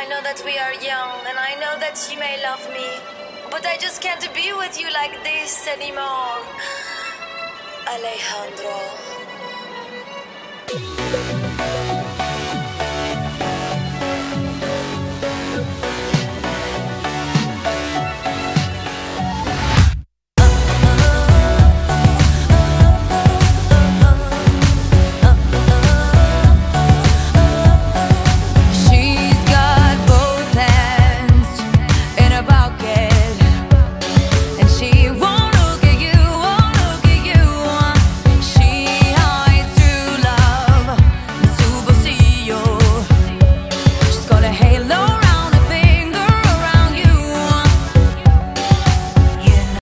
I know that we are young, and I know that you may love me, but I just can't be with you like this anymore. Alejandro.